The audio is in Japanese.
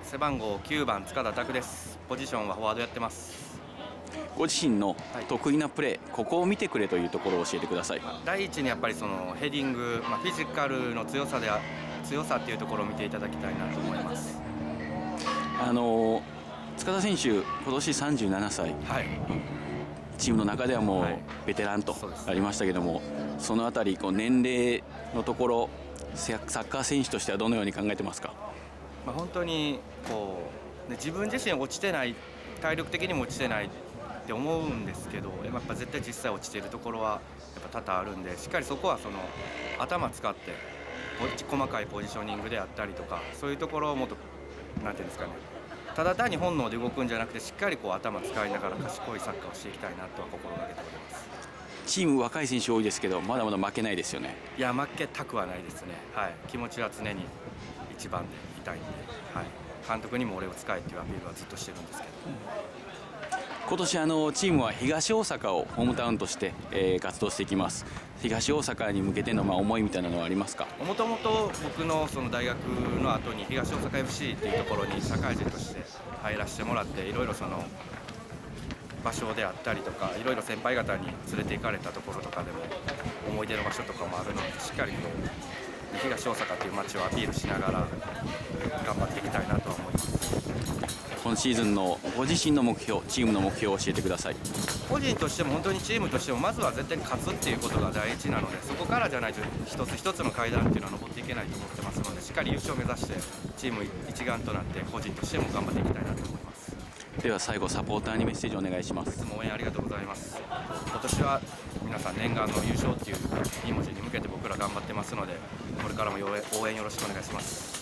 背番号9番塚田拓です。ポジションはフォワードやってます。 ご自身の得意なプレー、ここを見てくれというところを教えてください。 第一にやっぱりそのヘディング、フィジカルの強さっていうところを見ていただきたいなと思います。 塚田選手、今年37歳、 はい、 チームの中ではもうベテランとありましたけども、そのあたり年齢のところ、サッカー選手としてはどのように考えてますか？ 本当に自分自身落ちてない、体力的にも落ちてないって思うんですけど、やっぱ絶対実際落ちているところはやっぱ多々あるんで、しっかりそこはその頭使って細かいポジショニングであったりとか、そういうところをもっとなんていうんですかね、ただ単に本能で動くんじゃなくて、しっかり頭使いながら賢いサッカーをしていきたいなとは心がけております。 チーム若い選手多いですけど、まだまだ負けないですよね。 いや、負けたくはないですね。はい、気持ちは常に一番でいたいんで、はい、監督にも俺を使えっていうアピールはずっとしてるんですけど。 今年チームは東大阪をホームタウンとして、活動していきます。東大阪に向けての思いみたいなのはありますか？ もともと僕のその大学の後に東大阪 FC っていうところに社会人として入らせてもらって、いろいろその場所であったりとか、いろいろ先輩方に連れて行かれたところとかでも思い出の場所とかもあるので、しっかり東大阪という街をアピールしながら頑張っていきたいなとは思います。 今シーズンのご自身の目標、チームの目標を教えてください。 個人としても本当にチームとしても、まずは絶対に勝つっていうことが第一なので、そこからじゃないと一つ一つの階段っていうのは登っていけないと思ってますので、しっかり優勝を目指してチーム一丸となって個人としても頑張っていきたいなと思います。 では最後、サポーターにメッセージをお願いします。 いつも応援ありがとうございます。今年は皆さん念願の優勝っていういい文字に向けて僕ら頑張ってますので、これからも応援よろしくお願いします。